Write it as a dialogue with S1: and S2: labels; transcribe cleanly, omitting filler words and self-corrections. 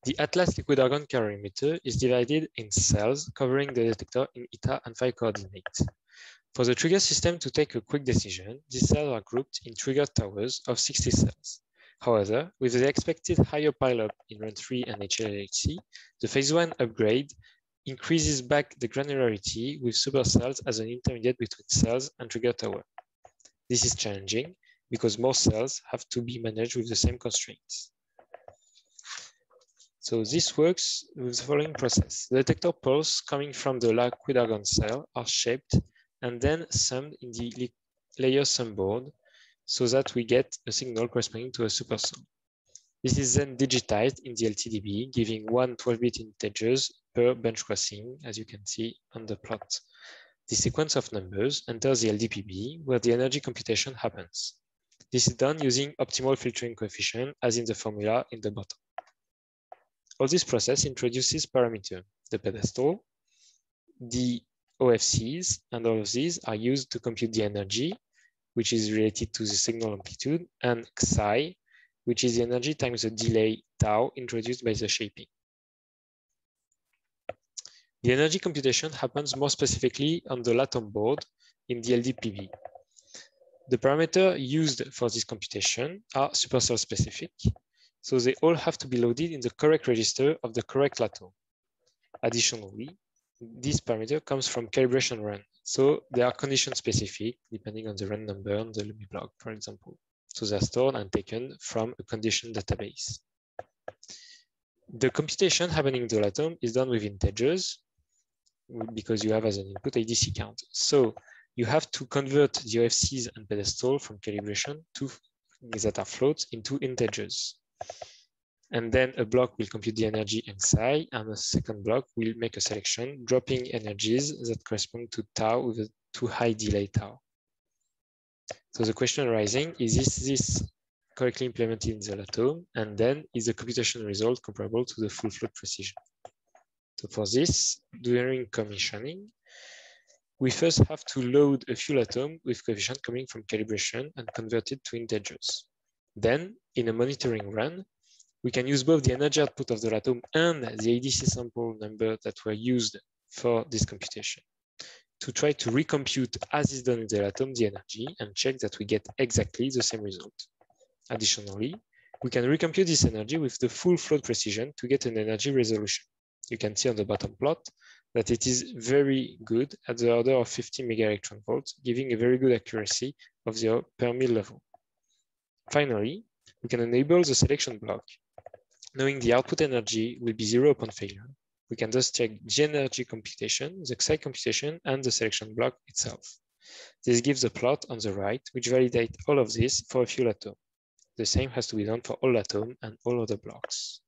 S1: The Atlas liquid argon calorimeter is divided in cells covering the detector in eta and phi coordinates. For the trigger system to take a quick decision, these cells are grouped in trigger towers of 60 cells. However, with the expected higher pileup in run 3 and HLHC, the phase 1 upgrade increases back the granularity with supercells as an intermediate between cells and trigger tower. This is challenging because more cells have to be managed with the same constraints. So this works with the following process. The detector pulse coming from the liquid argon cell are shaped and then summed in the layer sum board so that we get a signal corresponding to a supercell. This is then digitized in the LTDB, giving 1 12-bit integers per bench crossing, as you can see on the plot. The sequence of numbers enters the LDPB, where the energy computation happens. This is done using optimal filtering coefficient, as in the formula in the bottom. All this process introduces parameters, the pedestal, the OFCs, and all of these are used to compute the energy, which is related to the signal amplitude, and Xi, which is the energy times the delay tau introduced by the shaping. The energy computation happens more specifically on the LATOM board in the LDPB. The parameters used for this computation are supercell specific, so they all have to be loaded in the correct register of the correct LATOM. Additionally, this parameter comes from calibration run, so they are condition specific depending on the run number on the Lumi block, for example. So they're stored and taken from a condition database. The computation happening in the LATOM is done with integers because you have as an input ADC count. So you have to convert the OFCs and pedestal from calibration to that are floats into integers. And then a block will compute the energy and Xi, and a second block will make a selection, dropping energies that correspond to tau with a too high delay tau. So the question arising is this correctly implemented in the LATOM? And then is the computation result comparable to the full float precision? So for this, during commissioning, we first have to load a few LATOM with coefficient coming from calibration and convert it to integers. Then, in a monitoring run, we can use both the energy output of the LATOM and the ADC sample number that were used for this computation to try to recompute, as is done in the LATOM, the energy and check that we get exactly the same result. Additionally, we can recompute this energy with the full float precision to get an energy resolution. You can see on the bottom plot that it is very good at the order of 50 megaelectronvolts, giving a very good accuracy of the per mil level. Finally, we can enable the selection block. Knowing the output energy will be 0 upon failure, we can thus check the energy computation, the Xi computation, and the selection block itself. This gives a plot on the right, which validates all of this for a few LATOM. The same has to be done for all LATOM and all other blocks.